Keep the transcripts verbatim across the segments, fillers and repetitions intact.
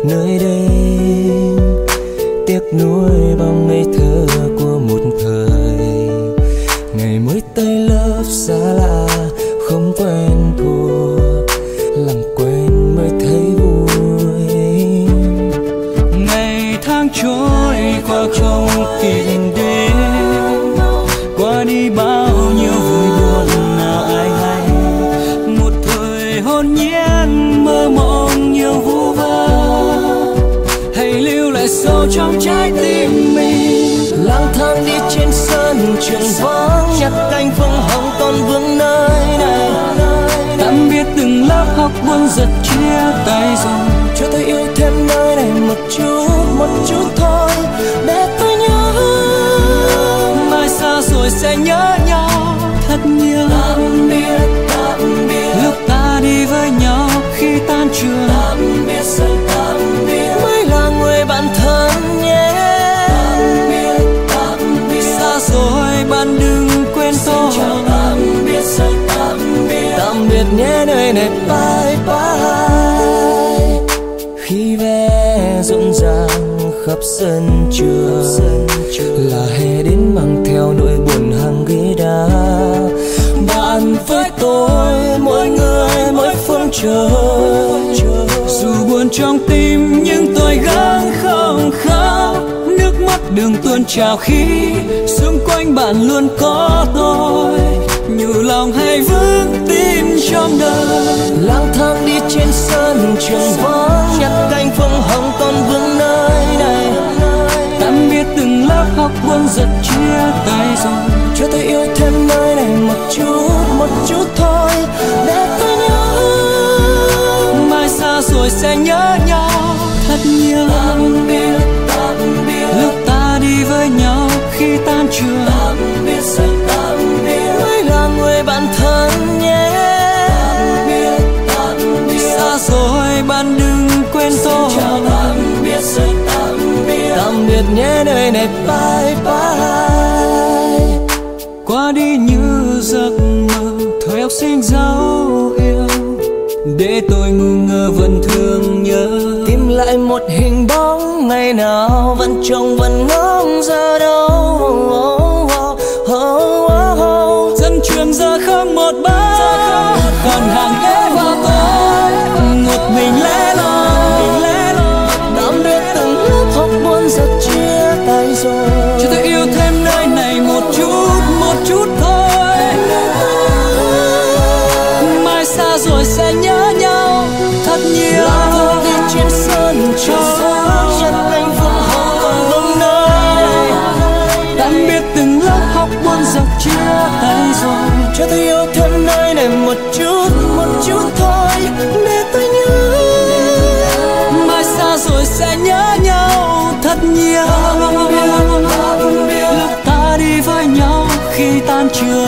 nơi đây, tiếc nuối bao ngây thơ của một thời. Ngày mới tay lớp xa lạ không quen thuộc, làm quen mới thấy vui. Ngày tháng trôi qua không kịp đến, qua đi bao nhiêu vui buồn nào ai hay. Một thời hồn nhiên mơ mộng nhiều vu vơ, hãy lưu lại sâu trong trái tim mình. Lang thang đi trên sân trường vắng, nhặt cành phượng hồng còn vương nơi này. Tạm biệt từng lớp học buồn giật chia tay rồi, cho tôi yêu thêm nơi này một chút, một chút thôi để tôi nhớ. Mai xa rồi sẽ nhớ nhau thật nhiều. Tạm biệt, tạm biệt, lúc ta đi với nhau khi tan trường. Tạm biệt, rồi tạm biệt, mới là người bạn thân nhé. Tạm biệt, tạm biệt, xa rồi bạn đừng quên tôi. Xin chào tạm biệt, rồi tạm biệt, tạm biệt nhé nơi này bye bye. Khi vé rộn ràng khắp sân trường, là hè đến mang theo nỗi buồn hàng ghế đá. Bạn với tôi mỗi người mỗi phương trời, dù buồn trong tim nhưng tôi gắng không khóc. Nước mắt đường tuôn trào khi xung quanh bạn luôn có tôi, nhủ lòng hay vững tin trong đời. Lang thang đi trên sân trường vắng, nhặt cành phượng hồng còn vương nơi này. Tạm biệt từng lớp học buồn giật chia tay rồi, cho tôi yêu thêm nơi này một chút, một chút thôi để tôi nhớ. Mai xa rồi sẽ nhớ nhau thật nhiều. Tạm biệt, tạm biệt, lúc ta đi với nhau khi tan trường. Tạm biệt, rồi tạm biệt, mới là người bạn thân nhé. Tạm biệt, tạm biệt, xa rồi bạn đừng quên tôi. Xin chào tạm biệt, rồi tạm biệt, tạm biệt nhé nơi này bye bye. Qua đi như giấc mơ thời học sinh dấu yêu, để tôi ngu ngơ vẫn thương nhớ. Tìm lại một hình bóng ngày nào vẫn trông vẫn ngóng giờ đâu. Oh, oh, oh, oh, oh. Dân trường giờ không một bóng, còn hàng ghế vào tôi một mình lẻ loi. Tạm biệt từng lớp học buồn giật chia tay rồi, cho tôi yêu thêm nơi này một chút, một chút thôi. Mai xa rồi sẽ nhớ nhau thật nhiều. Lang đi trên sân trường, nhặt cành phượng hồng còn vương nơi này. Tạm biệt từng lớp học buồn giật chia tay rồi, cho tôi yêu thêm nơi này một chút, một chút thôi để tôi nhớ. Mai xa rồi sẽ nhớ nhau thật nhiều. Lúc ta đi với nhau khi tan trường.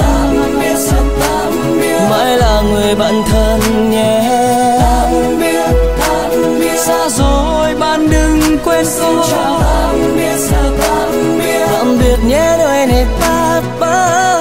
Mãi là người bạn thân nhé. Tạm biệt, tạm biệt, xa rồi bạn đừng quên tôi. Tạm biệt, tạm biệt, tạm biệt nhé nơi này bye bye.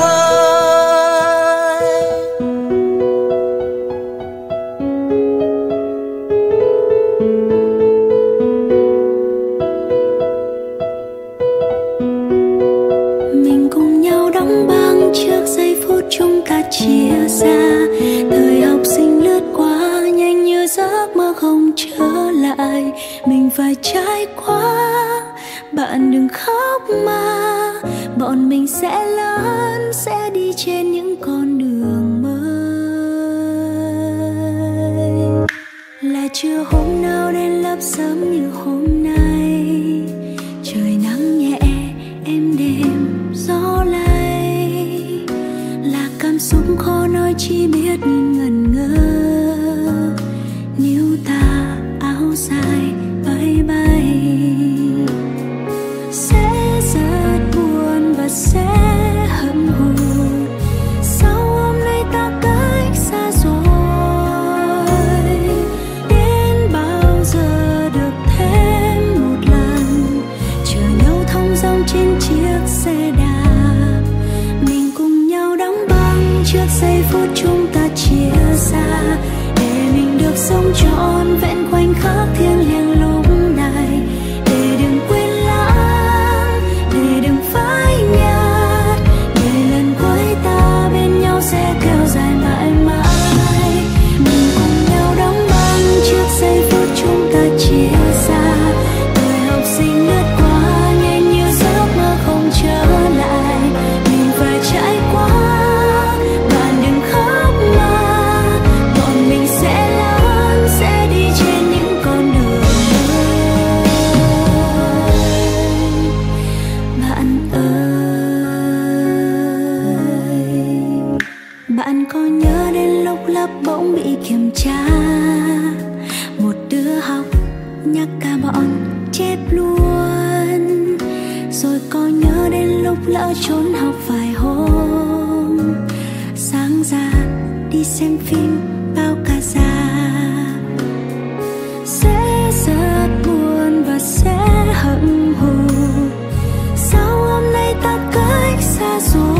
Mình cùng nhau đóng băng trước giây phút chúng ta chia xa. Thời học sinh lướt qua nhanh như giấc mơ không trở lại. Mình phải trải qua, bạn đừng khóc mà. Bọn mình sẽ lớn, sẽ đi trên những con đường mới. Là chưa hôm nào đến lớp sớm như hôm nay. Trời nắng nhẹ, êm đêm, gió lay. Là cảm xúc khó nói chỉ biết ngẩn ngơ. Níu ta áo dài bay bay, sẽ rất buồn và sẽ hậm hồn. Sao hôm nay ta cách xa rồi? Đến bao giờ được thêm một lần chờ nhau thong dong trên chiếc xe đạp. Mình cùng nhau đóng băng trước giây phút chúng ta chia xa, để mình được sống trọn vẹn khoảnh khắc thiêng liêng lúc nhắc cả bọn chép luôn. Rồi có nhớ đến lúc lỡ trốn học vài hôm, sáng ra đi xem phim bao cả rạp. Sẽ rất buồn và sẽ hận hụt, sao hôm nay ta cách xa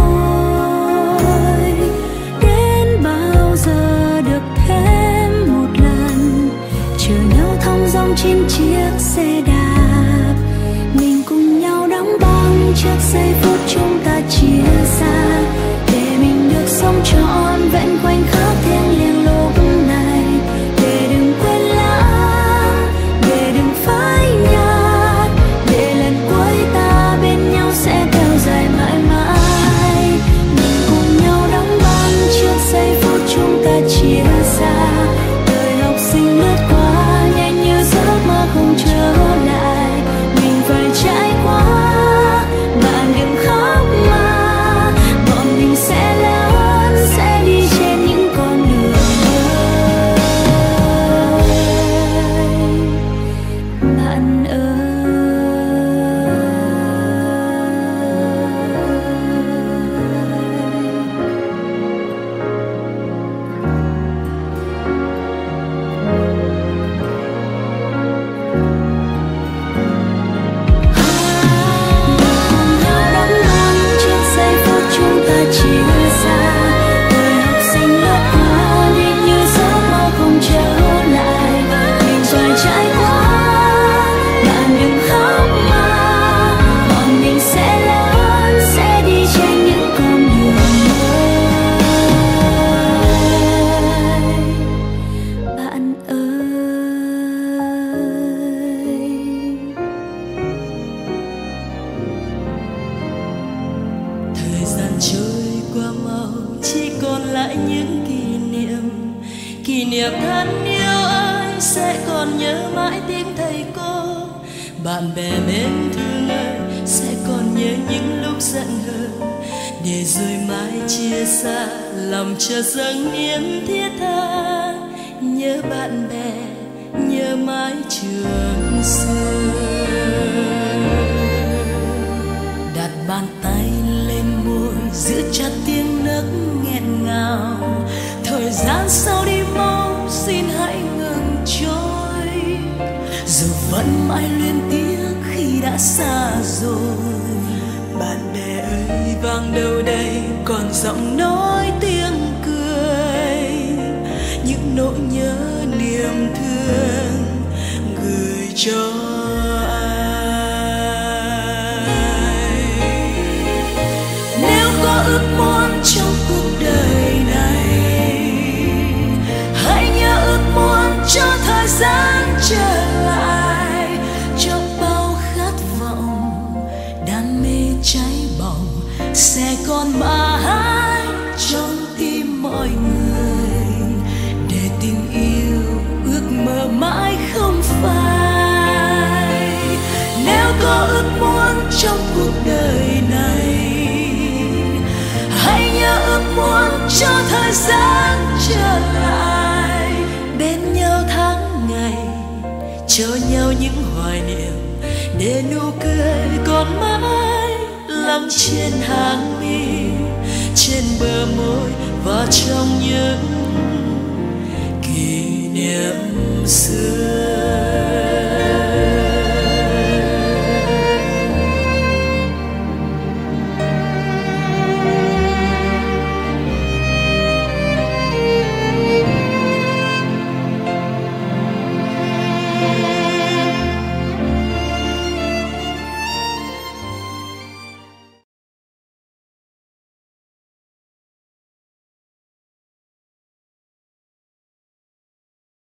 rồi. Đến bao giờ được thêm một lần chờ nhau thong dong trên chiếc xe đạp, mình cùng nhau đóng băng trước giây phút chúng ta chia xa, để mình được sống trọn vẹn khoảnh khắc thiêng liêng lúc này. Để đừng quên lãng, để đừng phai nhạt, để lần cuối ta bên nhau sẽ theo dài mãi mãi. Mình cùng nhau đóng băng trước giây phút chúng ta chia xa, đời học sinh lướt qua nhanh như giấc mơ không trở lại. Mình phải trải qua, bạn đừng khóc mà, bọn mình sẽ lớn, sẽ đi trên những con đường mới. Bạn ơi, trôi qua mau, chỉ còn lại những kỷ niệm. Kỷ niệm thân yêu ơi, sẽ còn nhớ mãi tiếng thầy cô. Bạn bè mến thương ơi, sẽ còn nhớ những lúc giận hờn. Để rồi mãi chia xa, lòng chợt dâng niềm thiết tha. Nhớ bạn bè, nhớ mãi trường xưa. Đặt bàn tay lên môi, giữ chặt tiếng nấc nghẹn ngào. Thời gian sau đi mau, xin hãy ngừng trôi. Dù vẫn mãi luyến tiếc khi đã xa rồi. Bạn bè ơi, vang đâu đây còn giọng nói tiếng cười. Những nỗi nhớ niềm thương gửi cho ước muốn trong cuộc đời này. Hãy nhớ ước muốn cho thời gian trở lại, cho bao khát vọng đam mê cháy bỏng sẽ còn mãi trong tim mọi người. Để tình yêu ước mơ mãi không phai. Nếu có ước muốn trong cuộc đời này, hãy nhớ ước muốn cho thời gian trở lại. Bên nhau tháng ngày, cho nhau những hoài niệm. Để nụ cười còn mãi lắng trên hàng mi, trên bờ môi và trong những kỷ niệm xưa.